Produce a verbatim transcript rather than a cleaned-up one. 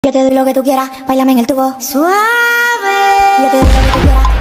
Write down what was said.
Yo te doy lo que tú quieras, bailame en el tubo suave. Yo te doy lo que tú quieras.